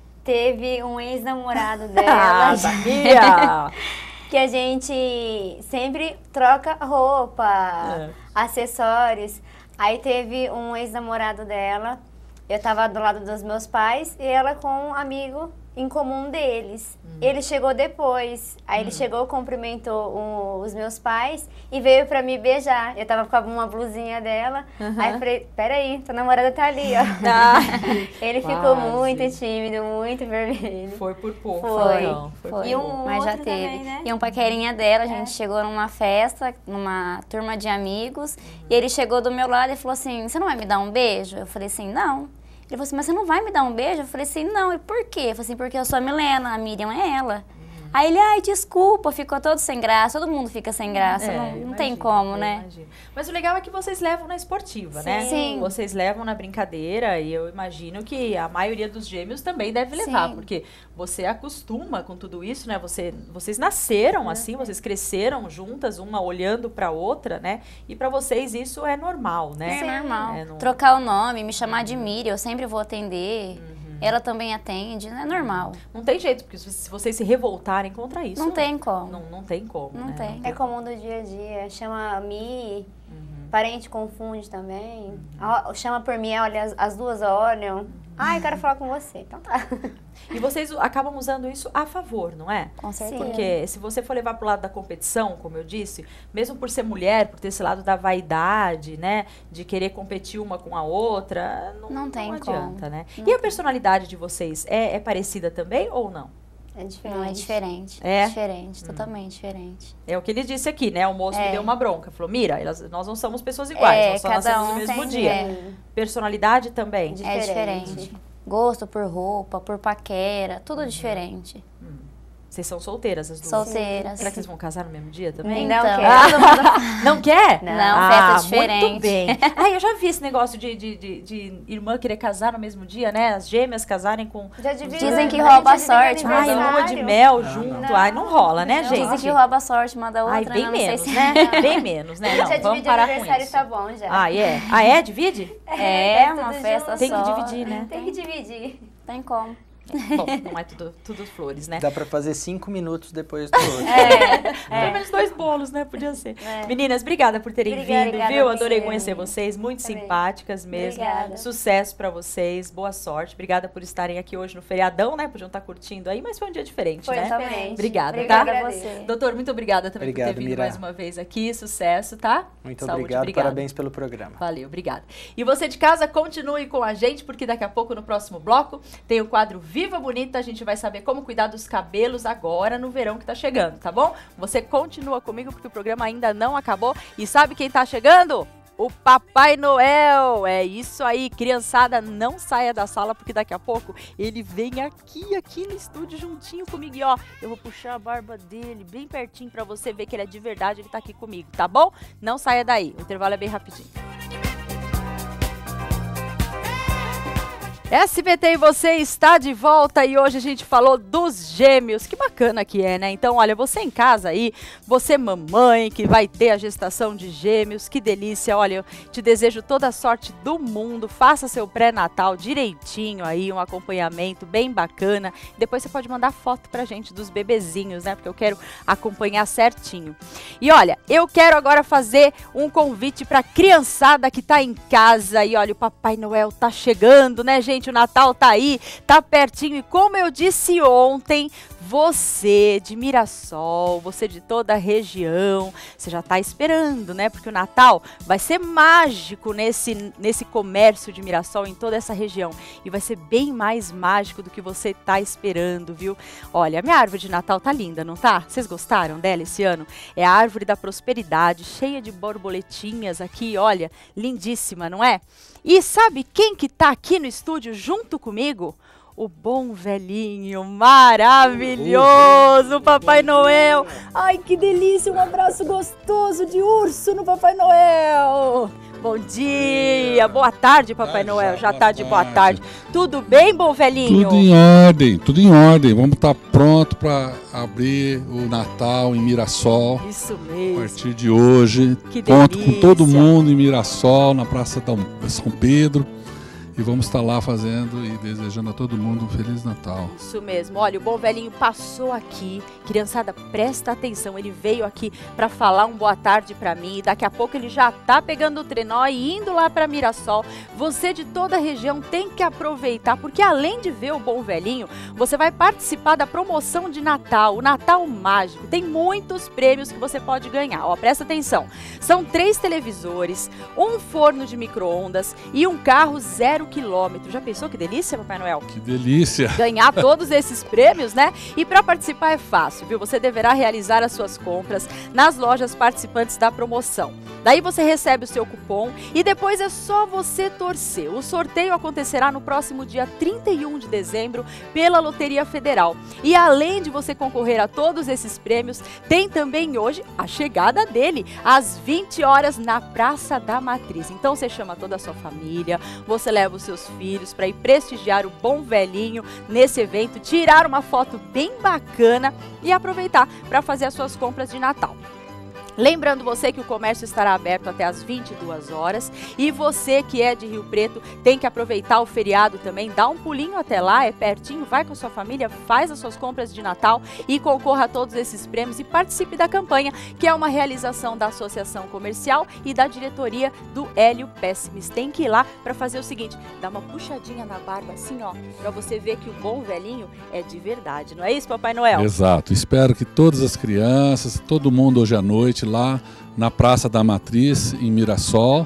Teve um ex-namorado dela. Ah, sabia! Que a gente sempre troca roupa, é. acessórios. Aí teve um ex-namorado dela, eu tava do lado dos meus pais e ela com um amigo em comum deles. Hum. Ele chegou depois, aí hum. ele chegou, cumprimentou um, os meus pais e veio pra me beijar. Eu tava com uma blusinha dela, uhum. aí eu falei, peraí, tua namorada tá ali, ó. Ah. Ele Quase. ficou muito tímido, muito vermelho. Foi por pouco. Foi, não, foi. foi. E um Mas já teve. Também, né? E um paquerinha dela, a gente é. chegou numa festa, numa turma de amigos, uhum. e ele chegou do meu lado e falou assim, você não vai me dar um beijo? Eu falei assim, não. Ele falou assim, mas você não vai me dar um beijo? Eu falei assim, não. E por quê? Eu falei assim, porque eu sou a Milena, a Miriam é ela. Uhum. Aí ele, ai, desculpa, ficou todo sem graça. Todo mundo fica sem graça, é, não, não imagino, tem como, né? Imagino. Mas o legal é que vocês levam na esportiva, Sim. né? Sim. Vocês levam na brincadeira e eu imagino que a maioria dos gêmeos também deve levar, Sim. porque você acostuma com tudo isso, né? Você, vocês nasceram assim, vocês cresceram juntas, uma olhando pra outra, né? E pra vocês isso é normal, né? É normal. É, não... Trocar o nome, me chamar de Miriam, eu sempre vou atender. Uhum. Ela também atende, é normal. Não tem jeito, porque se vocês se revoltarem contra isso... Não tem como. Não, não tem como, Não né? tem. É comum do dia a dia, chama Mi, uhum. parente confunde também, uhum. chama por mim, olha, as, as duas olham, uhum. ah, eu quero falar com você, então tá. E vocês acabam usando isso a favor, não é? Com certeza. Porque se você for levar pro lado da competição, como eu disse, mesmo por ser mulher, por ter esse lado da vaidade, né? De querer competir uma com a outra, não, não, tem não adianta, como. né? Não e a tem. personalidade de vocês é, é parecida também ou não? É diferente. Não, é diferente. É? Diferente, hum. totalmente diferente. É o que ele disse aqui, né? O moço é. me deu uma bronca. Falou, Mira, elas, nós não somos pessoas iguais, é, nós só cada nascemos um no mesmo tem, dia. É. Personalidade também? Diferente. É diferente. Gosto por roupa, por paquera, tudo uhum. diferente. Hum. Vocês são solteiras as duas? Solteiras. Será que vocês vão casar no mesmo dia também? Não Então. quer. Ah, não quer? Não, ah, festa diferente. Muito bem. Ah, eu já vi esse negócio de, de, de, de irmã querer casar no mesmo dia, né? As gêmeas casarem com... Já divide, Dizem que a rouba gente a divide sorte, Ai, aniversário. lua de mel Não, junto. não. Ai, não rola, né, gente? Dizem que rouba a sorte, manda outra. Ai, bem não, não sei menos, se- né? Bem menos, né? A Não, gente já vamos divide parar com aniversário, isso. tá bom já. Ah, é? Ah, é? Divide? É, tá uma tudo festa junto. Tem que só. dividir, né? Tem que dividir. Tem como. Bom, não é tudo, tudo flores, né? Dá pra fazer cinco minutos depois do outro. É, pelo menos dois bolos, né? Podia ser. É. Meninas, obrigada por terem Obrigada, vindo, obrigada viu? a Adorei você. conhecer vocês, muito Também. simpáticas mesmo. Obrigada. Sucesso pra vocês, boa sorte. Obrigada por estarem aqui hoje no feriadão, né? Podiam estar curtindo aí, mas foi um dia diferente, Foi né? diferente. Obrigada, Obrigada tá? a você. Doutor, muito obrigada também Obrigado, por ter vindo Mira. mais uma vez aqui. Sucesso, tá? Muito Saúde, obrigado, obrigada. parabéns pelo programa. Valeu, obrigada. E você de casa, continue com a gente, porque daqui a pouco, no próximo bloco, tem o quadro Viva Bonita. A gente vai saber como cuidar dos cabelos agora no verão que tá chegando, tá bom? Você continua comigo, porque o programa ainda não acabou. E sabe quem tá chegando? O Papai Noel! É isso aí, criançada, não saia da sala, porque daqui a pouco ele vem aqui, aqui no estúdio, juntinho comigo. E ó, eu vou puxar a barba dele bem pertinho pra você ver que ele é de verdade, ele tá aqui comigo, tá bom? Não saia daí, o intervalo é bem rapidinho. S B T e você está de volta e hoje a gente falou dos gêmeos, que bacana que é, né? Então, olha, você em casa aí, você mamãe que vai ter a gestação de gêmeos, que delícia, olha, eu te desejo toda a sorte do mundo, faça seu pré-natal direitinho aí, um acompanhamento bem bacana, depois você pode mandar foto pra gente dos bebezinhos, né? Porque eu quero acompanhar certinho. E olha, eu quero agora fazer um convite pra criançada que tá em casa e olha, o Papai Noel tá chegando, né, gente? O Natal tá aí, tá pertinho e como eu disse ontem, você de Mirassol, você de toda a região, você já tá esperando, né? Porque o Natal vai ser mágico nesse, nesse comércio de Mirassol, em toda essa região. E vai ser bem mais mágico do que você tá esperando, viu? Olha, a minha árvore de Natal tá linda, não tá? Vocês gostaram dela esse ano? É a árvore da prosperidade, cheia de borboletinhas aqui, olha, lindíssima, não é? E sabe quem que tá aqui no estúdio junto comigo? O bom velhinho maravilhoso, Papai Noel. Ai, que delícia, um abraço gostoso de urso no Papai Noel. Bom dia, boa tarde, Papai Tarde, Noel. já, Já boa tá de boa tarde. tarde. Tudo bem, bom velhinho? Tudo em ordem, tudo em ordem. Vamos estar pronto para abrir o Natal em Mirassol. Isso A mesmo. partir de hoje, Que conto delícia. com todo mundo em Mirassol, na Praça Dom- São Pedro. E vamos estar lá fazendo e desejando a todo mundo um Feliz Natal. Isso mesmo. Olha, o bom velhinho passou aqui. Criançada, presta atenção. Ele veio aqui para falar um boa tarde para mim. E daqui a pouco ele já tá pegando o trenó e indo lá para Mirassol. Você de toda a região tem que aproveitar, porque além de ver o bom velhinho, você vai participar da promoção de Natal, o Natal Mágico. Tem muitos prêmios que você pode ganhar. Ó, presta atenção. São três televisores, um forno de micro-ondas e um carro zero quilômetro. Já pensou que delícia, Papai Noel? Que delícia! Ganhar todos esses prêmios, né? E para participar é fácil, viu? Você deverá realizar as suas compras nas lojas participantes da promoção. Daí você recebe o seu cupom e depois é só você torcer. O sorteio acontecerá no próximo dia trinta e um de dezembro pela Loteria Federal. E além de você concorrer a todos esses prêmios, tem também hoje a chegada dele às vinte horas na Praça da Matriz. Então você chama toda a sua família, você leva os seus filhos para ir prestigiar o bom velhinho nesse evento, tirar uma foto bem bacana e aproveitar para fazer as suas compras de Natal. Lembrando você que o comércio estará aberto até às vinte e duas horas e você que é de Rio Preto tem que aproveitar o feriado também, dá um pulinho até lá, é pertinho, vai com a sua família, faz as suas compras de Natal e concorra a todos esses prêmios e participe da campanha, que é uma realização da Associação Comercial e da diretoria do Hélio Pessimis. Tem que ir lá para fazer o seguinte, dar uma puxadinha na barba assim, ó, para você ver que o bom velhinho é de verdade, não é isso, Papai Noel? Exato. Espero que todas as crianças, todo mundo hoje à noite lá na Praça da Matriz, em Mirassol,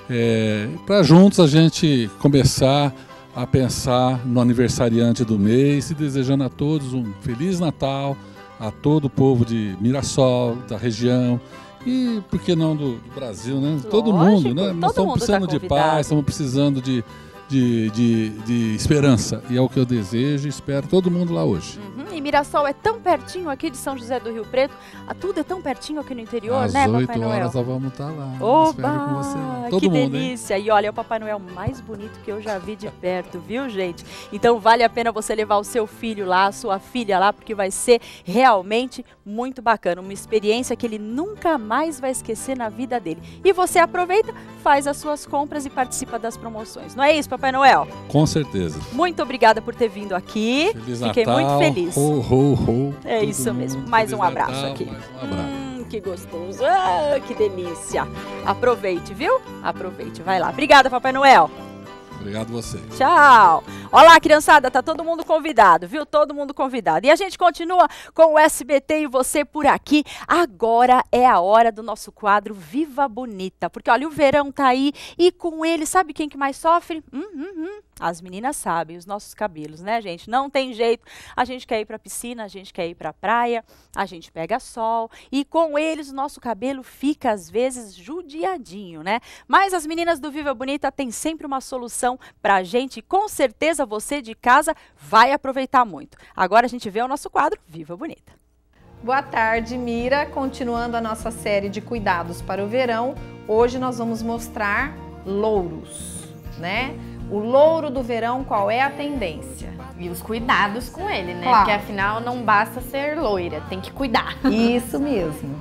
é, para juntos a gente começar a pensar no aniversariante do mês e desejando a todos um Feliz Natal, a todo o povo de Mirassol, da região e, por que não, do, do Brasil, né? Todo Lógico, mundo, né? todo Nós estamos mundo tá precisando de convidado. paz, estamos precisando de, de, de, de esperança. E é o que eu desejo e espero todo mundo lá hoje. Uhum. E Mirassol é tão pertinho aqui de São José do Rio Preto, ah, tudo é tão pertinho aqui no interior, Às né, Papai oito Noel? horas nós vamos estar lá. Oba, Espero com você. Todo que mundo, delícia. Hein? E olha, é o Papai Noel mais bonito que eu já vi de perto, viu, gente? Então vale a pena você levar o seu filho lá, a sua filha lá, porque vai ser realmente muito bacana. Uma experiência que ele nunca mais vai esquecer na vida dele. E você aproveita, faz as suas compras e participa das promoções. Não é isso, Papai Noel? Com certeza. Muito obrigada por ter vindo aqui. Feliz Fiquei Natal, muito feliz. Ho, ho, ho. É Todo isso mundo. mesmo. Mais Feliz um abraço Natal, aqui. Mais um abraço. Hum, que gostoso. Ah, que delícia. Aproveite, viu? Aproveite. Vai lá. Obrigada, Papai Noel. Obrigado a você. Tchau. Olá, criançada, tá todo mundo convidado, viu? Todo mundo convidado. E a gente continua com o S B T e você por aqui. Agora é a hora do nosso quadro Viva Bonita. Porque, olha, o verão tá aí e com ele, sabe quem que mais sofre? Hum, hum, hum. As meninas sabem, os nossos cabelos, né, gente? Não tem jeito. A gente quer ir pra piscina, a gente quer ir pra praia, a gente pega sol e com eles o nosso cabelo fica, às vezes, judiadinho, né? Mas as meninas do Viva Bonita têm sempre uma solução pra gente e com certeza você de casa vai aproveitar muito. Agora a gente vê o nosso quadro Viva Bonita. Boa tarde, Mira. Continuando a nossa série de cuidados para o verão, hoje nós vamos mostrar louros, né? O louro do verão, qual é a tendência? E os cuidados com ele, né? Claro. Porque afinal não basta ser loira, tem que cuidar. Isso mesmo.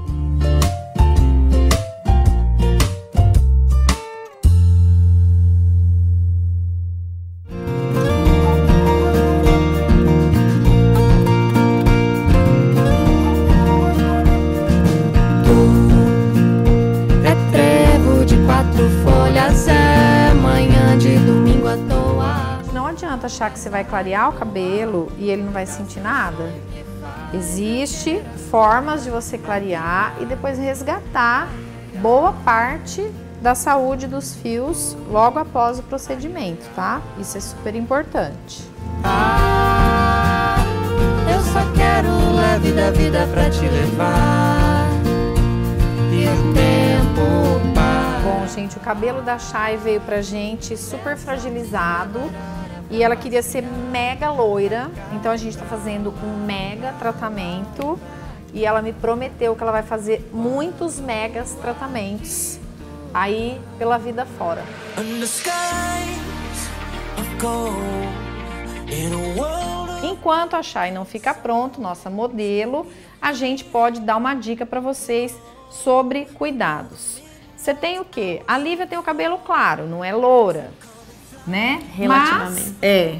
É trevo de quatro folhas, é manhã de domingo à toa. Não adianta achar que você vai clarear o cabelo e ele não vai sentir nada. Existe formas de você clarear e depois resgatar boa parte da saúde dos fios logo após o procedimento, tá? Isso é super importante. Ah, eu só quero leve da vida pra te levar. E o tempo passa. Bom, gente, o cabelo da Chay veio pra gente super fragilizado. E ela queria ser mega loira, então a gente tá fazendo um mega tratamento. E ela me prometeu que ela vai fazer muitos megas tratamentos aí pela vida fora. Enquanto a Chay não fica pronto, nossa modelo, a gente pode dar uma dica para vocês sobre cuidados. Você tem o quê? A Lívia tem o cabelo claro, não é loura, né? Relativamente. Mas, é.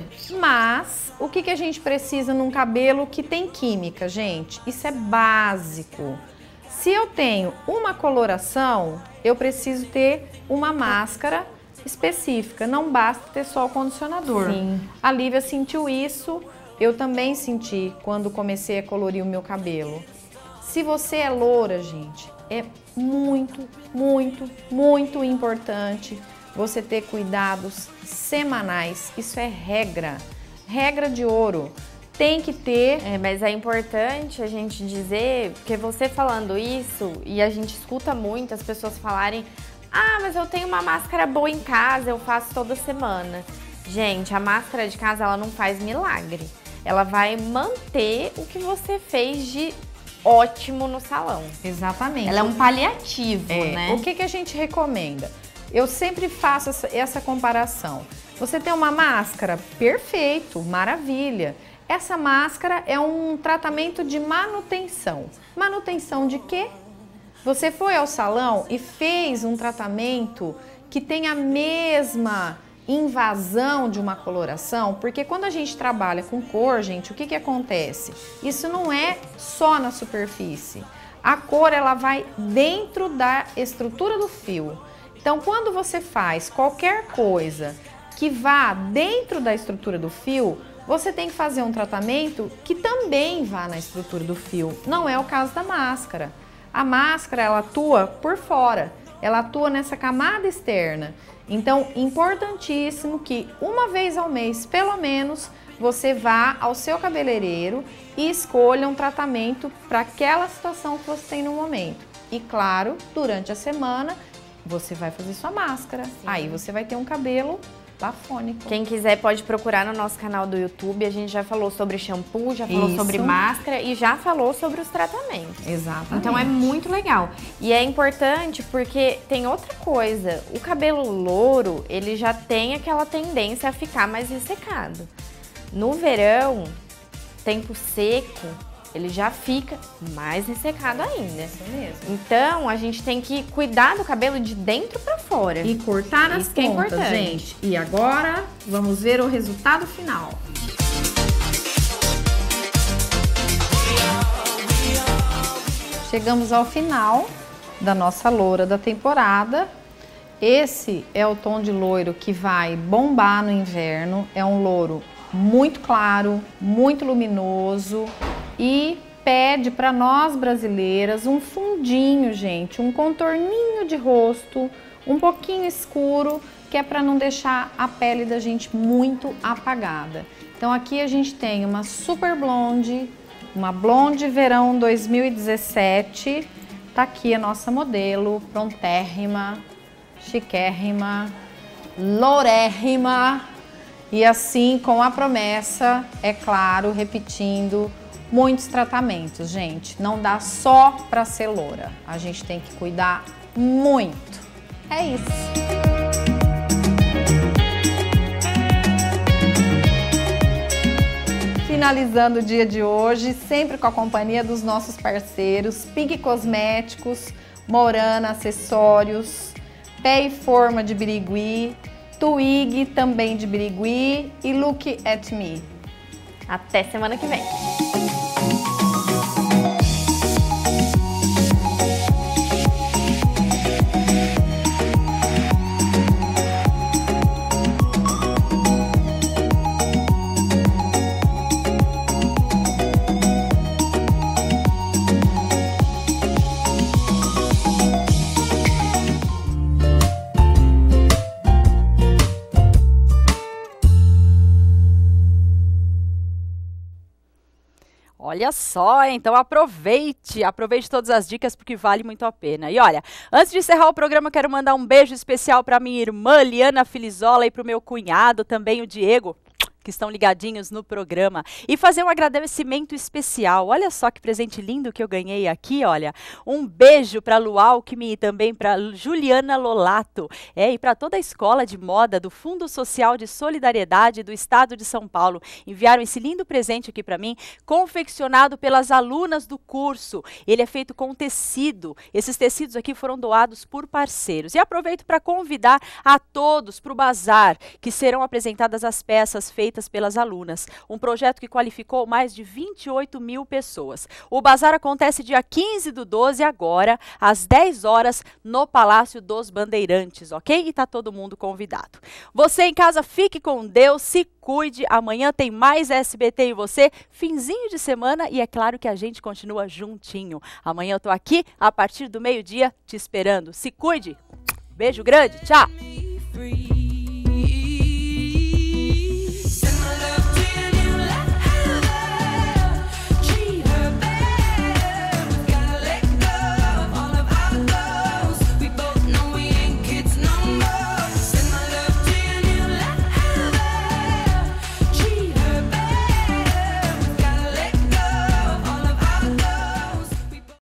Mas o que, que a gente precisa num cabelo que tem química, gente? Isso é básico. Se eu tenho uma coloração, eu preciso ter uma máscara específica. Não basta ter só o condicionador. Sim. A Lívia sentiu isso, eu também senti quando comecei a colorir o meu cabelo. Se você é loura, gente, é muito, muito, muito importante você ter cuidados semanais. Isso é regra, regra de ouro. Tem que ter. É, mas é importante a gente dizer, porque você falando isso, e a gente escuta muito as pessoas falarem: ah, mas eu tenho uma máscara boa em casa, eu faço toda semana. Gente, a máscara de casa, ela não faz milagre. Ela vai manter o que você fez de ótimo no salão. Exatamente. Ela é um paliativo, É, né? o que, que a gente recomenda? Eu sempre faço essa, essa comparação. Você tem uma máscara? Perfeito, maravilha. Essa máscara é um tratamento de manutenção. Manutenção de quê? Você foi ao salão e fez um tratamento que tem a mesma invasão de uma coloração, porque quando a gente trabalha com cor, gente, o que que acontece? Isso não é só na superfície. A cor, ela vai dentro da estrutura do fio. Então, quando você faz qualquer coisa que vá dentro da estrutura do fio, você tem que fazer um tratamento que também vá na estrutura do fio. Não é o caso da máscara. A máscara, ela atua por fora, ela atua nessa camada externa. Então, importantíssimo que uma vez ao mês, pelo menos, você vá ao seu cabeleireiro e escolha um tratamento para aquela situação que você tem no momento. E claro, durante a semana, você vai fazer sua máscara. Sim. Aí você vai ter um cabelo bafônico. Quem quiser pode procurar no nosso canal do YouTube. A gente já falou sobre shampoo, já falou Isso. sobre máscara e já falou sobre os tratamentos. Exatamente. Então é muito legal. E é importante porque tem outra coisa. O cabelo louro, ele já tem aquela tendência a ficar mais ressecado. No verão, tempo seco, ele já fica mais ressecado ainda. Isso mesmo. Então, a gente tem que cuidar do cabelo de dentro pra fora. E cortar as Isso que é pontas, importante. gente. E agora, vamos ver o resultado final. Chegamos ao final da nossa loura da temporada. Esse é o tom de loiro que vai bombar no inverno. É um louro muito claro, muito luminoso e pede para nós brasileiras um fundinho, gente, um contorninho de rosto, um pouquinho escuro, que é para não deixar a pele da gente muito apagada. Então aqui a gente tem uma super blonde, uma blonde verão dois mil e dezessete. Tá aqui a nossa modelo, prontérrima, chiquérrima, lourérrima. E assim, com a promessa, é claro, repetindo, muitos tratamentos, gente. Não dá só para ser loura. A gente tem que cuidar muito. É isso. Finalizando o dia de hoje, sempre com a companhia dos nossos parceiros, Pink Cosméticos, Morana Acessórios, Pé e Forma de Birigui, Twig, também de Birigui, e Look at Me. Até semana que vem. Olha só, então aproveite, aproveite todas as dicas porque vale muito a pena. E olha, antes de encerrar o programa, eu quero mandar um beijo especial para minha irmã Liana Filizola e para o meu cunhado, também o Diego, que estão ligadinhos no programa, e fazer um agradecimento especial. Olha só que presente lindo que eu ganhei aqui, olha. Um beijo para Lu Alckmin e também para Juliana Lolato, é, e para toda a escola de moda do Fundo Social de Solidariedade do Estado de São Paulo. Enviaram esse lindo presente aqui para mim, confeccionado pelas alunas do curso. Ele é feito com tecido. Esses tecidos aqui foram doados por parceiros. E aproveito para convidar a todos para o bazar, que serão apresentadas as peças feitas pelas alunas. Um projeto que qualificou mais de vinte e oito mil pessoas. O bazar acontece dia quinze do doze, agora, às dez horas, no Palácio dos Bandeirantes, ok? E tá todo mundo convidado. Você em casa, fique com Deus, se cuide. Amanhã tem mais S B T e você, finzinho de semana, e é claro que a gente continua juntinho. Amanhã eu tô aqui, a partir do meio-dia, te esperando. Se cuide. Beijo grande, tchau!